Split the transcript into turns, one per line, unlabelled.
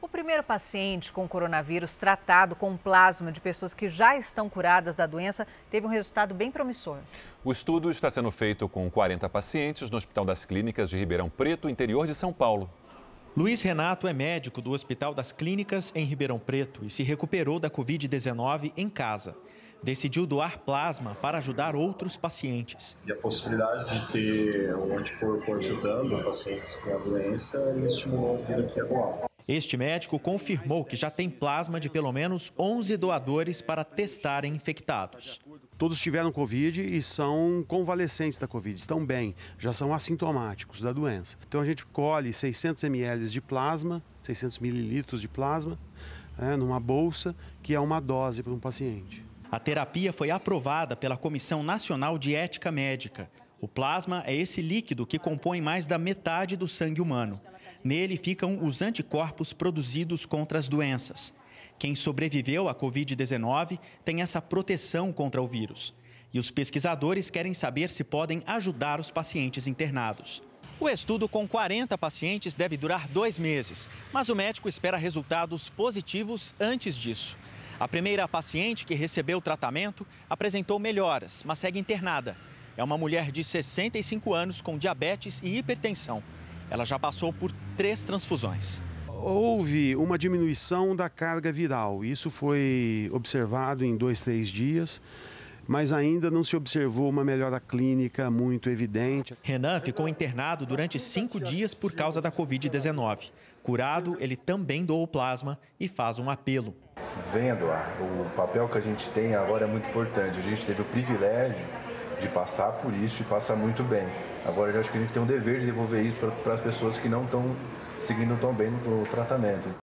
O primeiro paciente com coronavírus tratado com plasma de pessoas que já estão curadas da doença teve um resultado bem promissor.
O estudo está sendo feito com 40 pacientes no Hospital das Clínicas de Ribeirão Preto, interior de São Paulo.
Luiz Renato é médico do Hospital das Clínicas em Ribeirão Preto e se recuperou da Covid-19 em casa. Decidiu doar plasma para ajudar outros pacientes.
E a possibilidade de ter um anticorpo ajudando pacientes com a doença me estimulou a vir aqui a doar.
Este médico confirmou que já tem plasma de pelo menos 11 doadores para testarem infectados.
Todos tiveram Covid e são convalescentes da Covid, estão bem, já são assintomáticos da doença. Então a gente colhe 600 ml de plasma, 600 mililitros de plasma, numa bolsa, que é uma dose para um paciente.
A terapia foi aprovada pela Comissão Nacional de Ética Médica. O plasma é esse líquido que compõe mais da metade do sangue humano. Nele ficam os anticorpos produzidos contra as doenças. Quem sobreviveu à Covid-19 tem essa proteção contra o vírus. E os pesquisadores querem saber se podem ajudar os pacientes internados. O estudo com 40 pacientes deve durar 2 meses, mas o médico espera resultados positivos antes disso. A primeira paciente que recebeu o tratamento apresentou melhoras, mas segue internada. É uma mulher de 65 anos com diabetes e hipertensão. Ela já passou por 3 transfusões.
Houve uma diminuição da carga viral. Isso foi observado em 2, 3 dias, mas ainda não se observou uma melhora clínica muito evidente.
Renan ficou internado durante 5 dias por causa da Covid-19. Curado, ele também doou plasma e faz um apelo.
Venha doar. O papel que a gente tem agora é muito importante. A gente teve o privilégio de passar por isso e passar muito bem. Agora eu acho que a gente tem um dever de devolver isso para as pessoas que não estão seguindo tão bem no tratamento.